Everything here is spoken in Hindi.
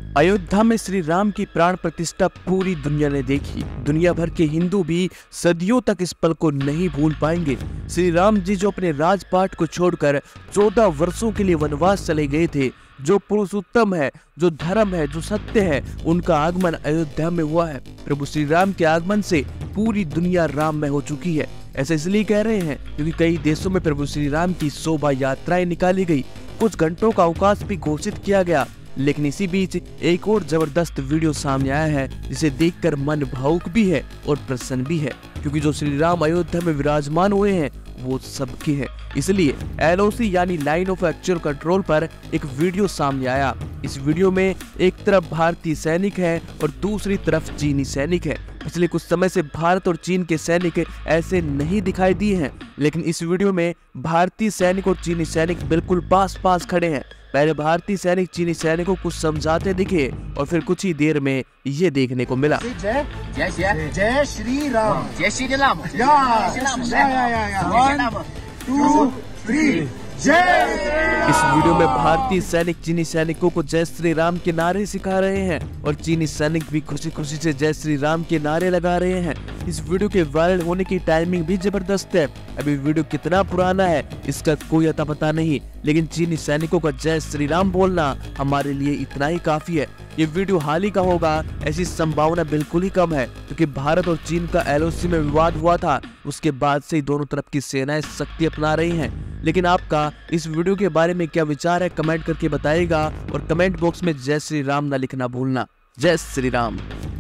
अयोध्या में श्री राम की प्राण प्रतिष्ठा पूरी दुनिया ने देखी। दुनिया भर के हिंदू भी सदियों तक इस पल को नहीं भूल पाएंगे। श्री राम जी जो अपने राजपाट को छोड़कर 14 वर्षों के लिए वनवास चले गए थे, जो पुरुषोत्तम है, जो धर्म है, जो सत्य है, उनका आगमन अयोध्या में हुआ है। प्रभु श्री राम के आगमन से पूरी दुनिया राममय हो चुकी है। ऐसा इसलिए कह रहे हैं क्योंकि कई देशों में प्रभु श्री राम की शोभा यात्राएं निकाली गई, कुछ घंटों का अवकाश भी घोषित किया गया। लेकिन इसी बीच एक और जबरदस्त वीडियो सामने आया है जिसे देखकर मन भावुक भी है और प्रसन्न भी है, क्योंकि जो श्री राम अयोध्या में विराजमान हुए हैं वो सबके हैं। इसलिए LOC यानी लाइन ऑफ एक्चुअल कंट्रोल पर एक वीडियो सामने आया। इस वीडियो में एक तरफ भारतीय सैनिक है और दूसरी तरफ चीनी सैनिक है। पिछले कुछ समय से भारत और चीन के सैनिक ऐसे नहीं दिखाई दिए हैं, लेकिन इस वीडियो में भारतीय सैनिक और चीनी सैनिक बिल्कुल पास पास खड़े हैं। पहले भारतीय सैनिक चीनी सैनिकों को कुछ समझाते दिखे और फिर कुछ ही देर में ये देखने को मिला। जय श्री राम, जय Shri Ram, one two three, जय। इस वीडियो में भारतीय सैनिक चीनी सैनिकों को जय श्री राम के नारे सिखा रहे हैं और चीनी सैनिक भी खुशी खुशी से जय श्री राम के नारे लगा रहे हैं। इस वीडियो के वायरल होने की टाइमिंग भी जबरदस्त है। अभी वीडियो कितना पुराना है इसका कोई अता पता नहीं, लेकिन चीनी सैनिकों का जय श्री राम बोलना हमारे लिए इतना ही काफी है। ये वीडियो हाल ही का होगा, ऐसी संभावना बिल्कुल ही कम है, क्योंकि भारत और चीन का LOC में विवाद हुआ था। उसके बाद से ही दोनों तरफ की सेनाएं शक्ति अपना रही हैं। लेकिन आपका इस वीडियो के बारे में क्या विचार है, कमेंट करके बताइएगा और कमेंट बॉक्स में जय श्री राम ना लिखना भूलना। जय श्री राम।